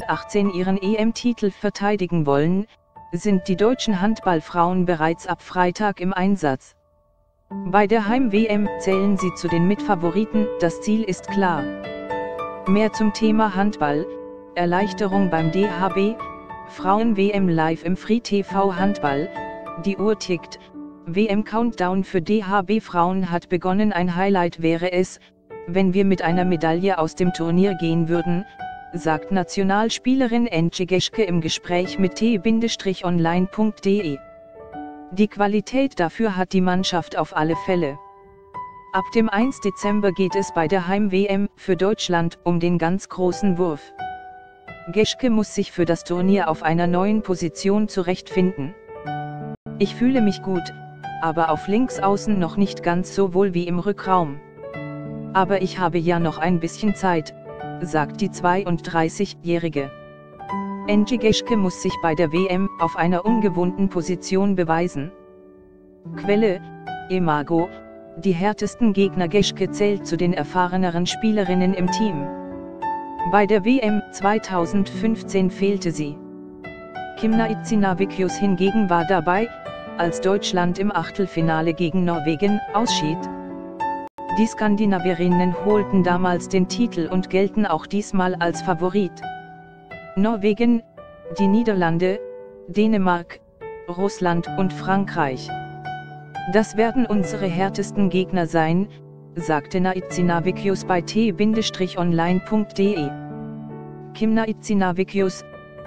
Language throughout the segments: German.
2018 ihren EM-Titel verteidigen wollen, sind die deutschen Handballfrauen bereits ab Freitag im Einsatz. Bei der Heim-WM zählen sie zu den Mitfavoriten, das Ziel ist klar. Mehr zum Thema Handball, Erleichterung beim DHB, Frauen-WM live im Free TV Handball, die Uhr tickt, WM-Countdown für DHB-Frauen hat begonnen. Ein Highlight wäre es, wenn wir mit einer Medaille aus dem Turnier gehen würden, sagt Nationalspielerin Antje Geschke im Gespräch mit t-online.de. Die Qualität dafür hat die Mannschaft auf alle Fälle. Ab dem 1. Dezember geht es bei der Heim-WM für Deutschland um den ganz großen Wurf. Geschke muss sich für das Turnier auf einer neuen Position zurechtfinden. Ich fühle mich gut, aber auf Linksaußen noch nicht ganz so wohl wie im Rückraum. Aber ich habe ja noch ein bisschen Zeit, sagt die 32-Jährige. Antje Geschke muss sich bei der WM auf einer ungewohnten Position beweisen. Quelle: Imago. Die härtesten Gegner. Geschke zählt zu den erfahreneren Spielerinnen im Team. Bei der WM 2015 fehlte sie. Kimna Icinavičius hingegen war dabei, als Deutschland im Achtelfinale gegen Norwegen ausschied. Die Skandinavierinnen holten damals den Titel und gelten auch diesmal als Favorit. Norwegen, die Niederlande, Dänemark, Russland und Frankreich. Das werden unsere härtesten Gegner sein, sagte Icinavičius bei t-online.de. Kimna Icinavičius,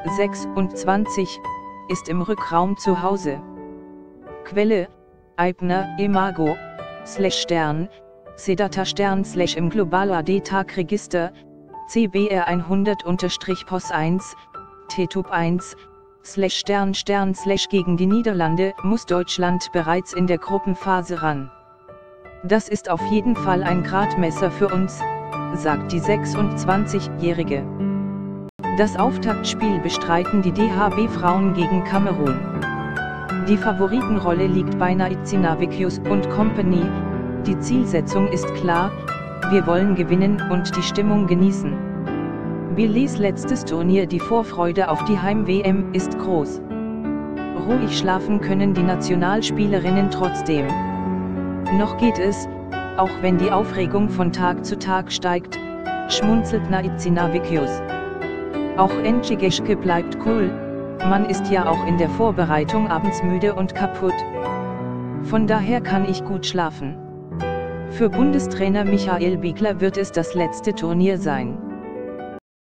26, ist im Rückraum zu Hause. Quelle: Eibner, Imago, /Stern, Sedata Stern / im Global-AD-Tag-Register, CBR 100-POS 1, TTUB 1, /Stern / gegen die Niederlande muss Deutschland bereits in der Gruppenphase ran. Das ist auf jeden Fall ein Gradmesser für uns, sagt die 26-Jährige. Das Auftaktspiel bestreiten die DHB-Frauen gegen Kamerun. Die Favoritenrolle liegt bei Icinavičius und Company, die Zielsetzung ist klar, wir wollen gewinnen und die Stimmung genießen. Billys letztes Turnier. Die Vorfreude auf die Heim-WM ist groß. Ruhig schlafen können die Nationalspielerinnen trotzdem. Noch geht es, auch wenn die Aufregung von Tag zu Tag steigt, schmunzelt Icinavičius. Auch Antje Geschke bleibt cool, man ist ja auch in der Vorbereitung abends müde und kaputt. Von daher kann ich gut schlafen. Für Bundestrainer Michael Biegler wird es das letzte Turnier sein.